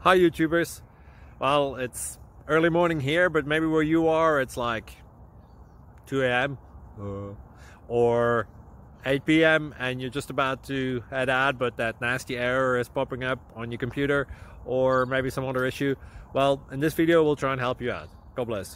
Hi YouTubers. Well, it's early morning here, but maybe where you are it's like 2 a.m. or 8 p.m. and you're just about to head out, but that nasty error is popping up on your computer, or maybe some other issue. Well, in this video we'll try and help you out. God bless.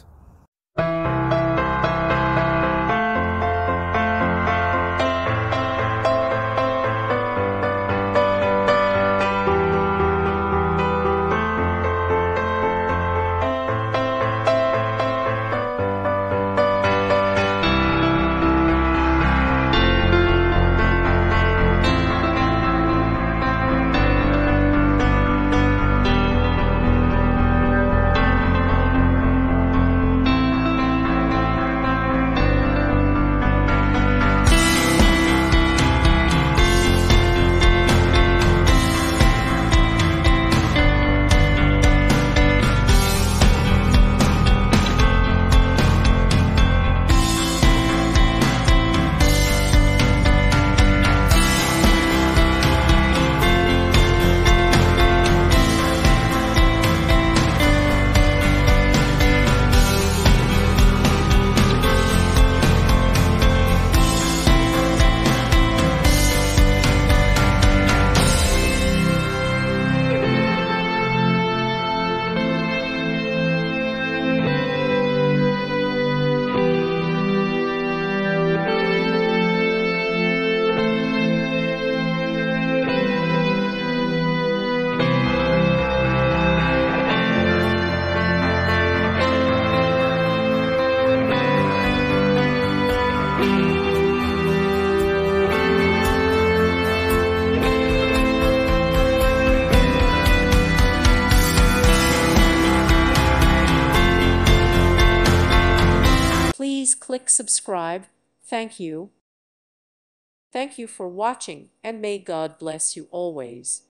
Please click subscribe. Thank you. Thank you for watching, and may God bless you always.